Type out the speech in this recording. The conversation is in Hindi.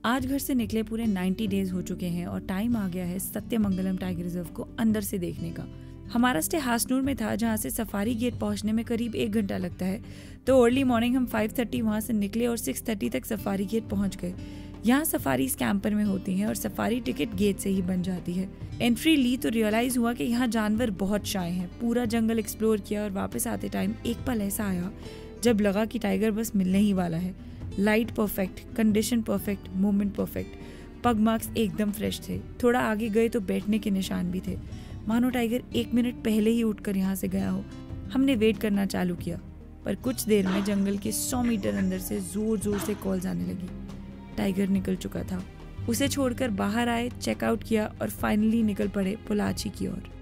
आज घर से निकले पूरे 90 डेज हो चुके हैं और टाइम आ गया है सत्यमंगलम टाइगर रिजर्व को अंदर से देखने का। हमारा स्टे हासनूर में था, जहाँ से सफारी गेट पहुंचने में करीब 1 घंटा लगता है। तो अर्ली मॉर्निंग हम 5:30 वहाँ से निकले और 6:30 तक सफारी गेट पहुंच गए। यहाँ सफारी कैंपर में होती हैं और सफारी टिकट गेट से ही बन जाती है। एंट्री ली तो रियलाइज हुआ कि यहाँ जानवर बहुत शाय हैं। पूरा जंगल एक्सप्लोर किया और वापस आते टाइम एक पल ऐसा आया जब लगा कि टाइगर बस मिलने ही वाला है। Light perfect, condition perfect, movement perfect, pug marks एकदम फ्रेश थे। थोड़ा आगे गए तो बैठने के निशान भी थे, मानो टाइगर 1 मिनट पहले ही उठकर यहाँ से गया हो। हमने वेट करना चालू किया, पर कुछ देर में जंगल के 100 मीटर अंदर से जोर जोर से कॉल्स आने लगी। टाइगर निकल चुका था। उसे छोड़कर बाहर आए, चेकआउट किया और फाइनली निकल पड़े पोलाची की ओर।